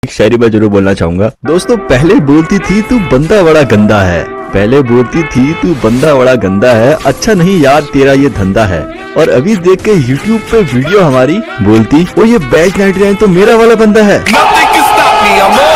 शायरी मैं जरूर बोलना चाहूंगा। दोस्तों पहले बोलती थी तू बंदा बड़ा गंदा है, पहले बोलती थी तू बंदा बड़ा गंदा है, अच्छा नहीं यार तेरा ये धंधा है। और अभी देख के YouTube पे वीडियो हमारी बोलती वो ये बैच 99 तो मेरा वाला बंदा है।